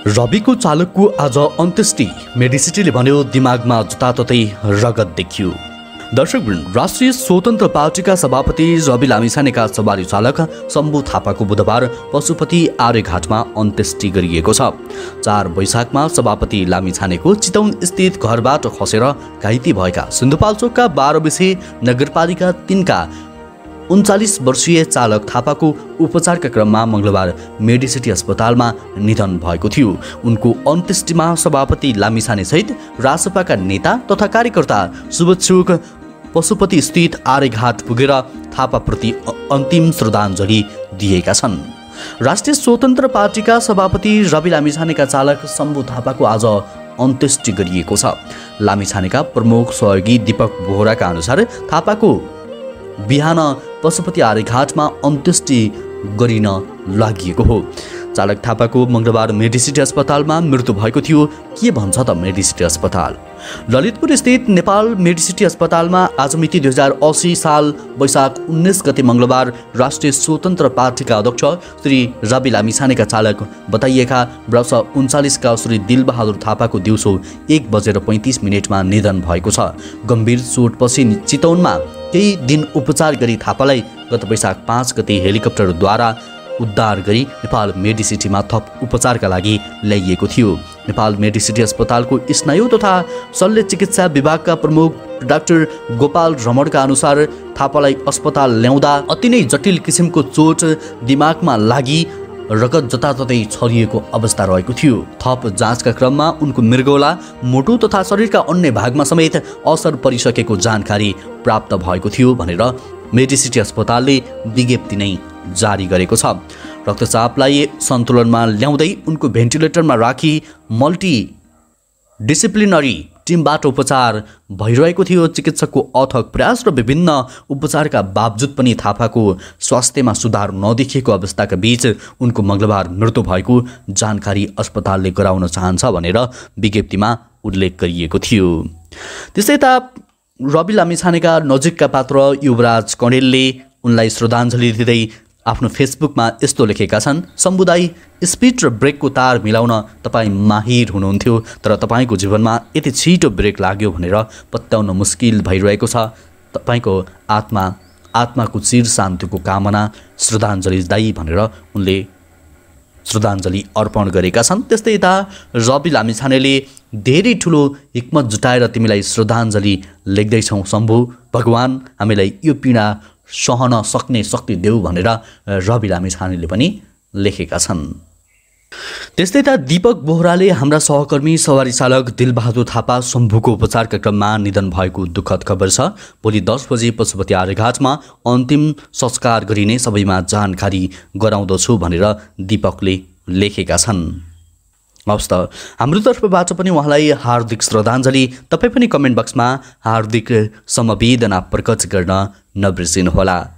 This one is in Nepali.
रविको चालकको आज अन्त्येष्टि। मेडिसिटीले भन्यो दिमागमा जताततै रगत देखियो। दर्शकवृन्द, राष्ट्रिय स्वतन्त्र पार्टीका सभापति रवि लामिछानेका सवारी चालक शम्भु थापाको बुधबार पशुपति आर्यघाटमा अन्त्येष्टि गरिएको छ। 4 वैशाखमा सभापति लामिछानेको चितौन स्थित घरबाट खसेर घाइते भएका सिन्धुपाल्चोकका 12 विषे नगरपालिका 3 का 39 वर्षीय चालक थापाको उपचारका क्रममा मंगलबार मेडिसिटी अस्पतालमा निधन भएको थियो। उनको अन्त्येष्टिमा सभापति लामिछाने सहित रासपाका नेता तथा कार्यकर्ता शुभेच्छुक पशुपति स्थित आर्यघाट पुगेर थापाप्रति अन्तिम श्रद्धाञ्जली दिएका छन्। राष्ट्रिय स्वतन्त्र पार्टीका सभापति रवि लामिछानेका चालक शम्भु थापाको आज अन्त्येष्टि गरिएको छ। लामिछानेका प्रमुख सहयोगी दीपक बोहराका अनुसार थापाको बिहान पशुपति आर्यघाटमा अन्त्येष्टि गरिन लागि हो। चालक थापाको मंगलबार मेडिसिटी अस्पतालमा मृत्यु भएको थियो। के भन्छ त मेडिसिटी अस्पताल? ललितपुर स्थित नेपाल मेडिसिटी अस्पतालमा आज मिति 2080 साल वैशाख 19 गते मंगलबार राष्ट्रिय स्वतन्त्र पार्टीका अध्यक्ष श्री रवि लामिछानेका चालक बताइएका वर्ष 39 का श्री दिलबहादुर थापाको दिउँसो 1:35 मा निधन भएको छ। गम्भीर चोटपछि चितौनमा केही दिन उपचार गरी थापालाई गत वैशाख 5 गते हेलिकप्टरद्वारा उद्धार गरी नेपाल मेडिसिटीमा थप उपचारका लागि ल्याइएको थियो। नेपाल मेडिसिटी अस्पतालको स्नायु तथा शल्य चिकित्सा विभागका प्रमुख डाक्टर गोपाल रमणका अनुसार थापालाई अस्पताल ल्याउँदा अति नै जटिल किसिमको चोट दिमागमा लागि रगत जताततै छरिएको अवस्था रहेको थियो। थप जाँचका क्रममा उनको मृगौला, मुटु तथा शरीरका अन्य भागमा समेत असर परिसकेको जानकारी प्राप्त भएको थियो भनेर मेडिसिटी अस्पतालले विज्ञप्ति नै जारी गरेको छ। रक्तचापलाई सन्तुलनमा ल्याउँदै उनको भेन्टिलेटरमा राखी मल्टी डिसिप्लिनरी टिमबाट उपचार भइरहेको थियो। चिकित्सकको अथक प्रयास र विभिन्न उपचारका बावजुद पनि थापाको स्वास्थ्यमा सुधार नदेखिएको अवस्थाका बीच उनको मंगलबार मृत्यु भएको जानकारी अस्पतालले गराउन चाहन्छ भनेर विज्ञप्तिमा उल्लेख गरिएको थियो। त्यसै त रवि लामिछानेका नजिकका पात्र युवराज कणेलले उनलाई श्रद्धाञ्जली दिँदै आफ्नो फेसबुकमा यस्तो लेखेका छन्। शम्भुदाई, स्पिड र ब्रेकको तार मिलाउन तपाईँ माहिर हुनुहुन्थ्यो, तर तपाईँको जीवनमा यति छिटो ब्रेक लाग्यो भनेर पत्याउन मुस्किल भइरहेको छ। तपाईँको आत्माको चिर शान्तिको कामना, श्रद्धाञ्जली दाई भनेर उनले श्रद्धाञ्जली अर्पण गरेका छन्। त्यस्तै यता रवि लामिछानेले धेरै ठुलो हिक्मत जुटाएर तिमीलाई श्रद्धाञ्जली लेख्दैछौँ शम्भु, भगवान हामीलाई यो पीडा सहन सक्ने शक्ति देऊ भनेर रवि लामिछानेले पनि लेखेका छन्। त्यस्तै त दीपक बोहराले हाम्रा सहकर्मी सवारी चालक दिलबहादुर थापा शम्भुको उपचारका क्रममा निधन भएको दुःखद खबर छ। भोलि 10 बजे पशुपति आर्यघाटमा अन्तिम संस्कार गरिने सबैमा जानकारी गराउँदछु भनेर दीपकले लेखेका छन्। हवस् त, हाम्रो तर्फबाट पनि उहाँलाई हार्दिक श्रद्धाञ्जली। तपाईँ पनि कमेन्ट बक्समा हार्दिक समवेदना प्रकट गर्न नबिर्सिनुहोला।